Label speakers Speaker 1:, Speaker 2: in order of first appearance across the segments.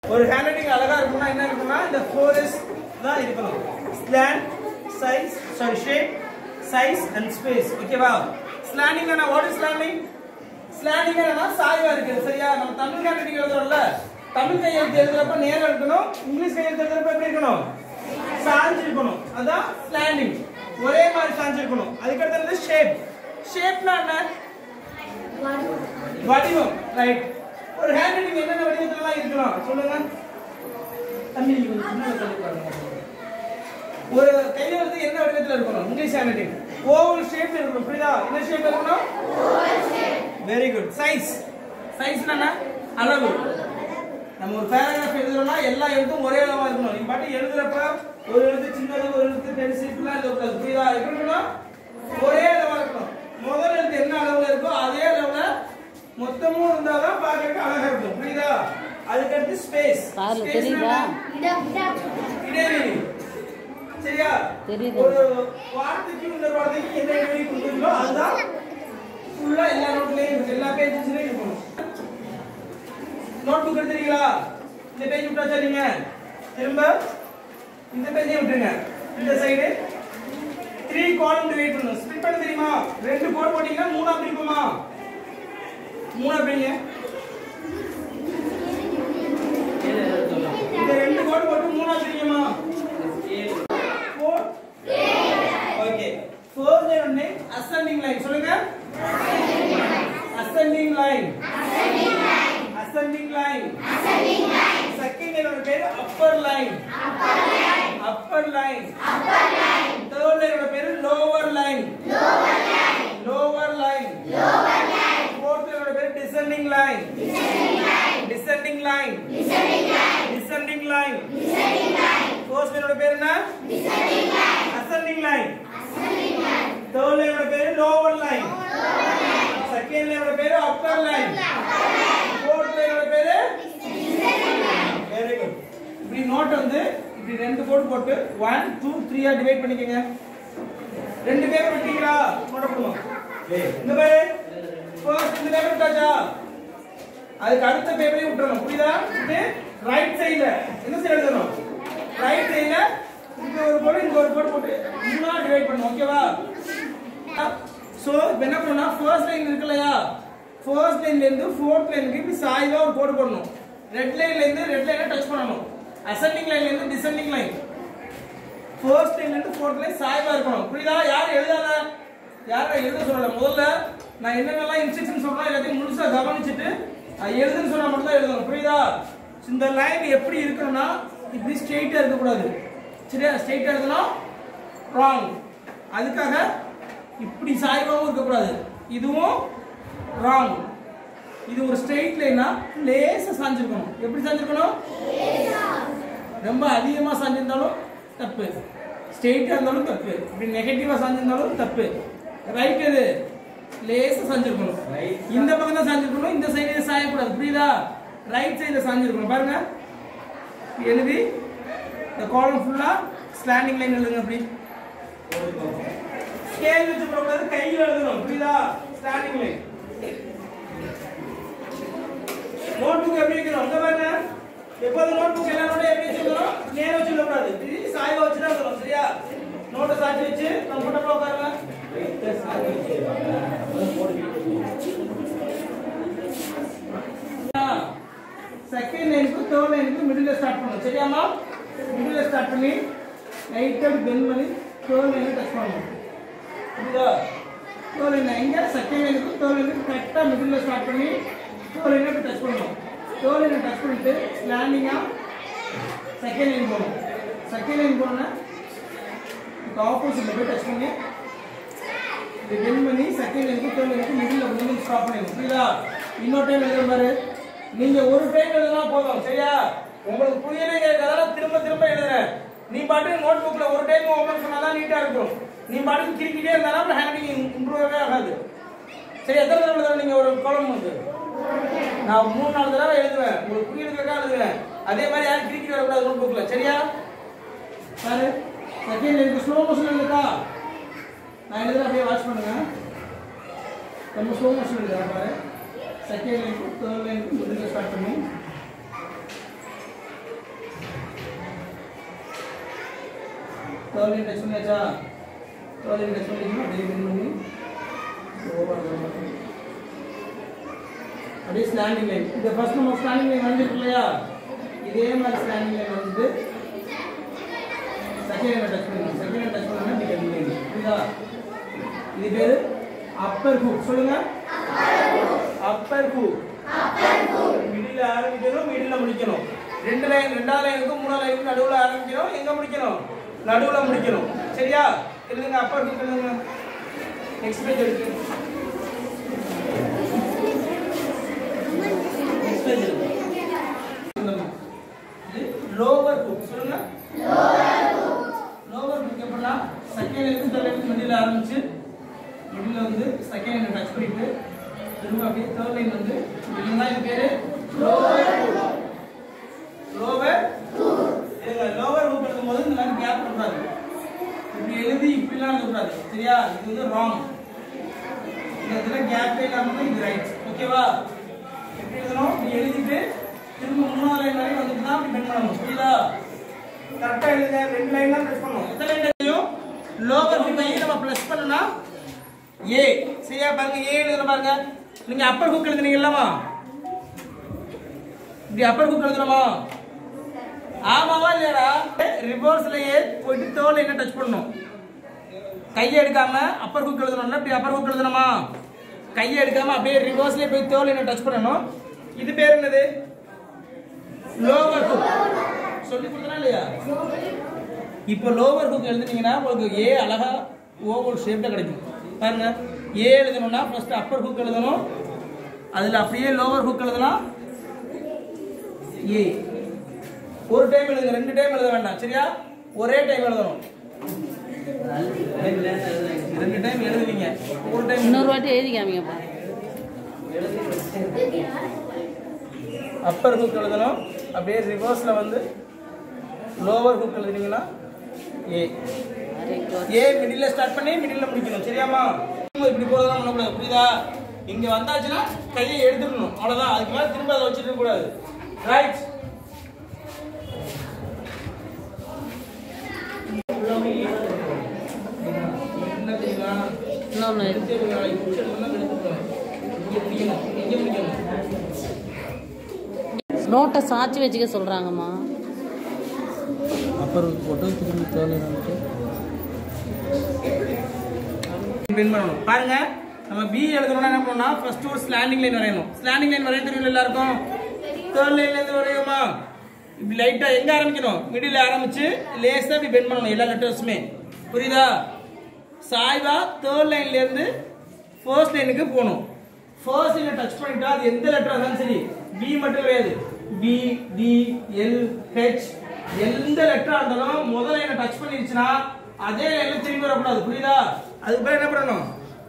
Speaker 1: ஒரு ஹேண்ட்ரைட்டிங் அழகா இருக்கும்னா என்ன இருக்கும்னா இந்த 4S தான் இருக்கணும். Slant, size, shape, size and space. ஓகேவா? ஸ்லாண்டிங் என்ன? What is slanting? ஸ்லாண்டிங் என்ன? சாய்வா இருக்குது. சரியா? நம்ம தமிழ் ஹேண்ட்ரைட்டிங் எழுதுறோம்ல, தமிழ் கையெழுத்து எழுதுறப்ப நேரா இருக்கணும், இங்கிலீஷ் கையெழுத்து எழுதுறப்ப எப்படி இருக்கணும்? சாஞ்சு இருக்கணும். அதான் ஸ்லாண்டிங். ஒரே மாதிரி சாஞ்சு இருக்கணும். அதுக்கு அடுத்து ஷேப். ஷேப்னா என்ன? வடிவம். ரைட். ஒரு ஹேண்ட்ரைட்டிங் என்னென்ன வடிவத்துல இருக்கலாம் சொல்லுங்க. தமிழ் ஒரு கையெழுத்து என்ன வடிவத்துல இருக்கணும்? இங்கிலீஷ் ஹேண்ட்ரைட்டிங் ஓவல் ஷேப்ல இருக்கணும். புரியுதா? என்ன ஷேப்ல இருக்கணும்? Oval shape. Very good. Size. சைஸ்னா என்ன? அளவு. நம்ம ஒரு பேராகிராஃப் எழுதுறோம்னா எல்லா எழுத்தும் ஒரே அளவா இருக்கணும். நீங்க பாட்டு எழுதுறப்ப ஒரு எழுத்து சின்னது, ஒரு எழுத்து பெருசு இப்படிலாம் எழுதக்கூடாது. புரியுதா? எப்படி இருக்கணும்? ஒரே அளவா இருக்கணும். முதல் எழுத்து என்ன அளவுல இருக்கோ அதே அளவுல மொத்தமும் இருந்தாதான் பார்க்கறதுக்கு அழகா இருக்கும். புரியுதா? அதுக்கு அடுத்து ஸ்பேஸ். தெரியுதா? இடைவெளி. சரியா? ஒரு வார்த்தைக்கு இந்த வார்த்தைக்கு என்ன இடைவெளி கொடுக்கறீங்களோ அதுதான் ஃபுல்லா எல்லா நோட்லயும் இருக்கு, எல்லா பேஜஸ்லயும் இருக்கும். நோட் புக் எடுத்துறீங்களா? இந்த பேஜ் விட்டாச்சா? நீங்க திரும்ப இந்த பேஜை விட்டுருங்க. இந்த சைடு 3 காலம் டிவைட் பண்ணணும். ஸ்ப்ளிட் பண்ண தெரியுமா? 2 கோடு போட்டீங்கன்னா 3ஆ பிரிக்குமா? 3ஆ பிரிங்க. இந்த 2 கோடு போட்டு 3ஆ பிரிக்குமா? 4. ஓகே. ஃபர்ஸ்ட் ஒன்னு அசெண்டிங் லைன். சொல்லுங்க. Ascending line. Ascending line. Ascending line. Second line oda peru upper line. Upper line. Upper line. Upper line. Third line oda peru lower line. Lower line. Lower line. Lower line. Fourth line oda peru descending line. Descending line. Descending line. Descending line. Descending line. Descending line. Fourth line oda peru enna? Descending line. Ascending line. Ascending line. Third line oda peru lower line. Lower line. Second line oda peru upper line. Upper line. Very good. இப்படி note வந்து இப்படி 2 கோடு போட்டு 1 2 3 ஆ divide பண்ணிக்கங்க. 2 paper விட்டீங்களா? Note பண்ணுங்க. இந்த பாரு first இந்த பேப்பர் விட்டாச்சா? அதுக்கு அடுத்த பேப்பரையும் விட்டுறணும். புரியுதா? இது ரைட் சைடுல என்ன சைடு எழுதணும்? ரைட் சைடுல இங்க ஒரு கோடு இங்க ஒரு கோடு போட்டு இன்னும் டிவைட் பண்ணனும். ஓகேவா? சோ இப்போ என்ன பண்ணனும்னா ஃபர்ஸ்ட் லைன் இருக்குலையா? ஃபர்ஸ்ட் லைன்ல இருந்து ஃபோர்த் லைனுக்கு இப்படி சாய்வா ஒரு கோடு போடணும். ரெட் லைன்ல இருந்து ரெட் லைனை டச் பண்ணனும். அசெண்டிங் லைன்ல இருந்து டிசெண்டிங் லைன். ஃபர்ஸ்ட் லைன்ல இருந்து ஃபோர்த் லைன் சாய்வா இருக்கணும். புரியுதா? யார் எழுதாத? யாரை எழுத சொல்லல. முதல்ல நான் என்னென்னலாம் இன்ஸ்ட்ரக்ஷன் சொல்றேன் எல்லாத்தையும் முழுசா கவனிச்சிட்டு எழுதுன்னு சொன்னா மட்டும் தான் எழுதணும். புரியுதா? இந்த லைன் எப்படி இருக்கணும்னா இப்படி ஸ்ட்ரைட்டா இருக்க கூடாது. சரியா? ஸ்ட்ரைட்டா இருக்கணும். ராங். அதுக்காக இப்படி சாய்வாவும் இருக்க கூடாது. இதுவும் ராங். இது ஒரு ஸ்ட்ரெயிட் லைனா லேசா சாஞ்சிருக்கணும். எப்படி சாஞ்சிருக்கணும்? லேசா. ரொம்ப அதிகமா சாஞ்சிருந்தாலும் தப்பு, ஸ்ட்ரெயிட்டா இருந்தாலும் தப்பு, இப்படி நெகட்டிவா சாஞ்சிருந்தாலும் தப்பு. ரைட் எது? லேசா சாஞ்சிருக்கணும். இந்த பக்கம் தான் சாஞ்சிருக்கணும், இந்த சைடுல சாயக்கூடாது. புரியுதா? ரைட் சைடுல சாஞ்சிருக்கணும். பாருங்க எழுதி இந்த காலம் ஃபுல்லா ஸ்லாண்டிங் லைன் எழுதுங்க. அப்படி ஸ்கேல் வச்சு போடக்கூடாது, கையில எழுதணும். புரியுதா? Slanting line. நோட்புக் எப்படி வைக்கணும்? அங்க பாருங்க. எப்போது நோட்புக் எல்லா நோட்டும் எப்படி வச்சிருக்கோம்? நேரா வச்சு எழுத கூடாது. இது சாய்வா வச்சு தான் எழுதணும். சரியா? நோட்டை சாய்ச்சி வச்சு கம்ஃபர்ட்டபிளா உட்காருங்க. செகண்ட் லைனுக்கு தேர்ட் லைனுக்கு மிடில்ல ஸ்டார்ட் பண்ணணும். சரியாமா? மிடில்ல ஸ்டார்ட் பண்ணி லைட்டா பெண்ட் பண்ணி தேர்ட் லைனை டச் பண்ணணும். புரியுதா? தேர்ட் லைன் எங்க? செகண்ட் லைனுக்கு தேர்ட் லைனுக்கு கரெக்டா மிடில்ல ஸ்டார்ட் பண்ணி தேர்ட் லைனை டச் பண்ணணும். தேர்ட் லைனை டச் பண்ணிட்டு ஸ்லாண்டிங்கா செகண்ட் லைன் போகணும். செகண்ட் லைன் போனோன்னா இப்போ ஆப்போசிட்ல போய் டச் பண்ணி இது பெண்ட் பண்ணி செகண்ட் லைனுக்கு தேர்ட் லைனுக்கு மிடில்ல ஸ்டாப் பண்ணிடணும். புரியுதா? இன்னொரு டைம் எழுதுற பாரு. நீங்க ஒரு டைம் எழுதுனா போதும். சரியா? உங்களுக்கு புரியலைங்கிறதால திரும்ப திரும்ப எழுதுறேன். நீ பாட்டுக்கு நோட் புக்ல ஒரு டைம் ஓபன் பண்ணாதான் நீட்டா இருக்கும். நீ பாட்டுக்கு கிரிக்கிட்டே இருந்தாலும் அப்புறம் ஹேண்ட்ரைட்டிங் இம்ப்ரூவே ஆகாது. சரி, எத்தனை தடவை எழுதுறேன் நீங்க ஒரு காலம் வந்து? நான் 3-4 தடவை எழுதுவேன். உங்களுக்கு புரியறதுக்காக எழுதுவேன். அதே மாதிரி யாரும் கிரிக்கெட் வரக்கூடாது நோட் புக்ல. சரியா? பாரு செகண்ட் லைனுக்கு ஸ்லோ மோஷன் எழுதுதா? நான் எழுதுறேன், அப்படியே வாட்ச் பண்ணுங்க. நம்ம ஸ்லோ மோஷன் எழுதுறேன் பாரு. செகண்ட் லைனுக்கு தேர்ட் லைனுக்கு மிடில்ல ஸ்டார்ட் பண்ணி தேர்ட் லைன் டச் பண்ணியாச்சா தேர்ட் லைன் டச் பண்ணிட்டீங்கன்னா அப்படியே பெண்ட் பண்ணி அப்படியே ஸ்லாண்டிங் லைன் இந்த ஃபர்ஸ்ட் நம்ம ஸ்லாண்டிங் லைன் வந்துருக்கு இல்லையா இதே மாதிரி ஸ்லாண்டிங் லைன் வந்துட்டு செகண்ட் லைன் டச் பண்ணி செகண்ட் லைன் டச் பண்ணா இப்படி பெண்ட் லைன் புரியுதா இது பேரு அப்பர் ஹூக் சொல்லுங்க அப்பர் ஹூக் மிடில் ஆரம்பிக்கணும் மிடில்ல முடிக்கணும் ரெண்டு லைன் ரெண்டாவது லைனுக்கும் மூணாவது லைனுக்கும் நடுவுல ஆரம்பிக்கணும் எங்க முடிக்கணும் நடுவுல முடிக்கணும் சரியா எழுதுங்க அப்பர் ஹூக் எழுதுங்க நெக்ஸ்ட் பேஜ் எடுங்க நெக்ஸ்ட் பேஜ் எடுங்க லோவர் ஹூக் சொல்லுங்க லோவர் ஹூக் எப்படின்னா செகண்ட் லைனுக்கு தேர்ட் லைனுக்கு மிடில்ல ஆரம்பிச்சு மிடில்ல வந்து செகண்ட் லைன் டச் பண்ணிட்டு திரும்ப அப்படியே தேர்ட் லைன் வந்து இதுதான் இது பேரு lower hook lower hook lower hook எழுதும்போது இந்த மாதிரி கேப் கொடுக்காது இப்படி எழுதி இப்படிலாம் எழுதக்கூடாது சரியா இது வந்து ராங் இந்த இடத்துல கேப்பே இல்லாம இது ரைட் ஓகேவா எப்படி எழுதணும் இப்படி எழுதிட்டு திரும்ப மூணாவது லைன் வரைக்கும் வந்துட்டு தான் அப்படி பெண்ட் பண்ணணும் புரியுதா கரெக்டா எழுதுங்க ரெண்டு லைன் தான் பிரஸ் பண்ணணும் எத்தனை லைன் எழுதியும் லோவர் ஹூக்கையும் நம்ம ப்ளஸ் பண்ணனா ஏ சரியா பாருங்க ஏ எழுதுற பாருங்க நீங்க அப்பர் ஹூக் எழுதுனீங்கல்லமா இப்படி அப்பர் ஹூக் எழுதுறோமா ஆமாவா இல்லையாடா ரிவர்ஸ்லயே போயிட்டு தேர்ட் லைனை டச் பண்ணணும் கையை எடுக்காம அப்பர் ஹூக் எழுதணும்னா இப்படி அப்பர் ஹூக் எழுதணுமா கையை எடுக்காம அப்படியே ரிவர்ஸ்லயே போய் தேர்ட் லைனை டச் பண்ணணும் இது பேர் என்னது லோவர் ஹூக் சொல்லி கொடுத்தனா இல்லையா இப்போ லோவர் ஹூக் எழுதுனீங்கன்னா உங்களுக்கு ஏ அழகா ஓவல் ஷேப்ல கிடைக்கும் பாருங்க ஏ எழுதணும்னா ஃபர்ஸ்ட் அப்பர் ஹூக் எழுதணும் அதுல அப்படியே லோவர் ஹூக் எழுதலாம் ஏ ஒரு டைம் எழுதுங்க ரெண்டு டைம் எழுத வேண்டாம் சரியா ஒரே டைம் எழுதணும் ரெண்டு டைம் எழுதுவீங்க ஒரு டைம்
Speaker 2: இன்னொரு வாட்டி எழுதி காமிங்கப்பா
Speaker 1: அப்பர் ஹூக் எழுதணும் அப்படியே ரிவர்ஸ்ல வந்து லோவர் ஹூக் எழுதுனீங்கன்னா ஏ ஏ மிடில்ல ஸ்டார்ட் பண்ணி மிடில்ல முடிக்கணும் சரியாமா இப்படி போறதெல்லாம் பண்ணக்கூடாது புரியுதா இங்க வந்தாச்சுன்னா கையை எடுத்துடணும் அவ்வளவுதான் அதுக்கு மேல திரும்ப அதை வச்சுட்டு இருக்க கூடாது ரைட்
Speaker 2: நோட்டை சாட்சி வச்சுக்க சொல்றாங்கம்மா
Speaker 1: அப்புறம் போட்டு திரும்பி தேவையான பென் பண்ணணும் பாருங்க நம்ம பி எழுதணும்னா என்ன பண்ணணும்னா ஃபர்ஸ்ட் ஒரு ஸ்லாண்டிங் லைன் வரையணும் ஸ்லாண்டிங் லைன் வரைய தெரியும் எல்லாருக்கும் தேர்ட் லைன்ல இருந்து வரையுமா இப்படி லைட்டா எங்க ஆரம்பிக்கணும் மிடில் ஆரம்பிச்சு லேசா இப்படி பென் பண்ணணும் எல்லா லெட்டர்ஸுமே புரியுதா சாய்வா தேர்ட் லைன்ல இருந்து ஃபர்ஸ்ட் லைனுக்கு போகணும் ஃபர்ஸ்ட் லைனை டச் பண்ணிட்டா அது எந்த லெட்டரா இருந்தாலும் சரி பி மட்டும் கிடையாது பி டி எல் ஹெச் எந்த லெட்டரா இருந்தாலும் முதல் லைனை டச் பண்ணிருச்சுன்னா அதே லைன்ல திரும்பி வரக்கூடாது புரியுதா அதுக்கு பேர் என்ன பண்ணணும்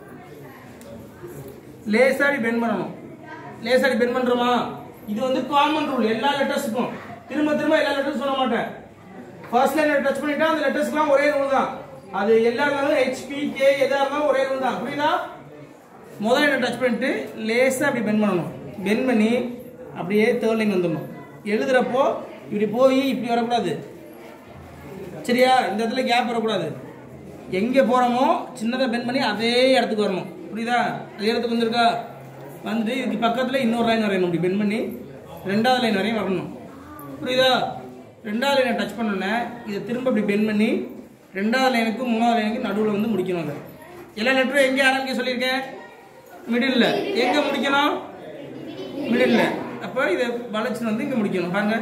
Speaker 1: லேசாடி பெண்ட் பண்ணணும் லேசாடி பெண்ட் பண்றோமா இது வந்து காமன் ரூல் எல்லா லெட்டர்ஸ்க்கும் திரும்ப திரும்ப எல்லா லெட்டர்ஸ் சொல்ல மாட்டேன் ஃபர்ஸ்ட் லைனை டச் பண்ணிட்டா அந்த லெட்டர்ஸ்க்குலாம் ஒரே ரூல் தான் அது எல்லா இருந்தாலும் ஹெச்பி கே எதா இருந்தாலும் ஒரே ரூல் தான் புரியுதா முதல் லைனை டச் பண்ணிட்டு லேசா அப்படி பெண்ட் பண்ணணும் பெண்ட் பண்ணி அப்படியே தேர்ட் லைன் வந்துடணும் எழுதுறப்போ இப்படி போய் இப்படி வரக்கூடாது சரியா இந்த இடத்துல கேப் வரக்கூடாது எங்கே போகிறோமோ சின்னதாக பெண்ட் பண்ணி அதே இடத்துக்கு வரணும் புரியுதா அதே இடத்துக்கு வந்துருக்கா வந்துட்டு இதுக்கு பக்கத்தில் இன்னொரு லைன் வரையணும் இப்படி பெண்ட் பண்ணி ரெண்டாவது லைன் வரையும் வரணும் புரியுதா ரெண்டாவது லைனை டச் பண்ணோன்னே இதை திரும்ப இப்படி பெண்ட் பண்ணி ரெண்டாவது லைனுக்கு மூணாவது லைனுக்கு நடுவில் வந்து முடிக்கணும் அதை எல்லா லெட்டரும் எங்கே ஆரம்பிக்க சொல்லியிருக்கேன் மிடில் எங்கே முடிக்கணும் மிடில் அப்போ இதை வளைச்சு வந்து இங்கே முடிக்கணும் பாருங்க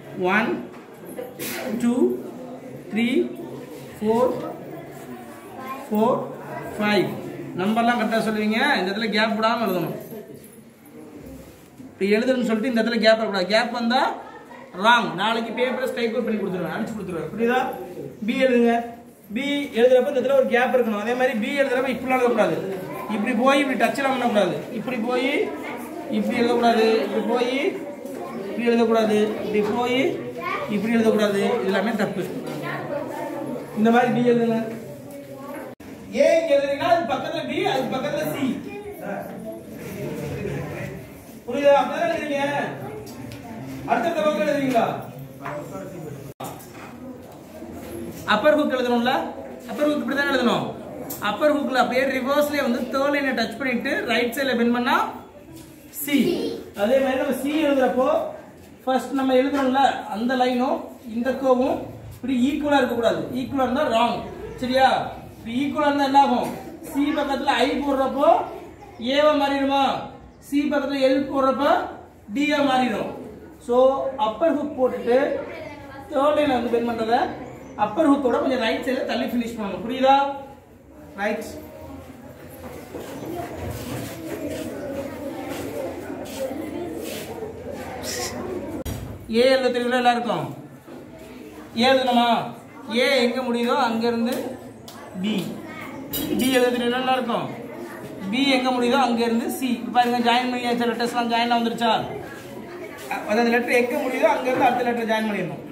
Speaker 1: 1 2 3 4 4 5 நம்பர்லாம் கரெக்டாக சொல்லுவீங்க இந்த இடத்துல கேப் விடாமல் எழுதணும் இப்போ எழுதுன்னு சொல்லிட்டு இந்த இடத்துல கேப் வரக்கூடாது கேப் வந்தால் ராங் நாளைக்கு பேப்பரை ஸ்ட்ரைக் அவுட் பண்ணி கொடுத்துருவேன் அடிச்சு கொடுத்துருவேன் புரியுதா பி எழுதுங்க பி எழுதுறப்ப இந்த இடத்துல ஒரு கேப் இருக்கணும் அதே மாதிரி பி எழுதுறப்ப இப்படிலாம் எழுதக்கூடாது இப்படி போய் இப்படி டச்லாம் பண்ணக்கூடாது இப்படி போய் இப்படி எழுதக்கூடாது இப்படி போய் இப்படி எழுதக்கூடாது இப்படி போய் இப்படி எழுதக்கூடாது எல்லாமே தப்பு இந்த மாதிரி பி எழுதுங்க ஏ இங்க எழுதுறீங்கன்னா அது பக்கத்துல பி அது பக்கத்துல சி புரியுதா அப்படிதான் எழுதுறீங்க அடுத்த பக்கம் எழுதுறீங்களா அப்பர் ஹுக் எழுதணும்ல, அப்பர் ஹுக் இப்படி தான் எழுதணும். அப்பர் ஹுக்ல அப்படியே ரிவர்ஸ்லயே வந்து தேர்ட் லைனை டச் பண்ணிட்டு ரைட் சைடுல பெண்ட் பண்ணா சி. அதே மாதிரி நம்ம சி எழுதுறப்போ ஃபர்ஸ்ட் நம்ம எழுதுறோம்ல அந்த லைனும் இந்த கோவும் இப்படி ஈக்குவலா இருக்க கூடாது. ஈக்குவலா இருந்தா ராங். சரியா? இப்ப ஈக்குவலா இருந்தா என்ன ஆகும்? சி பக்கத்துல ஐ போடுறப்போ ஏவா மாறிடுமா, சி பக்கத்துல எல் போடுறப்போ டியா மாறிடும். சோ அப்பர் ஹுக் போட்டுட்டு தேர்ட் லைன்ல வந்து பெண்ட் பண்றத அப்பர் ஹுக்கோட கொஞ்சம் ரைட் சைடுல தள்ளி ஃபினிஷ் பண்ணணும். புரியுதா? ரைட். ஏ எழுத தெரியல எல்லாருக்கும்? ஏ எழுதணுமா? ஏ எங்க முடியுதோ அங்க இருந்து பி. பி எழுத தெரியல எல்லாருக்கும்? பி எங்க முடியுதோ அங்க இருந்து சி. பாருங்க ஜாயின் பண்ணியாச்சு, லெட்டர்ஸ்லாம் ஜாயின்ல வந்துருச்சா? அதாவது லெட்டர் எங்க முடியுதோ அங்க இருந்து அடுத்த லெட்டர் ஜாயின் பண்ணிடணும்.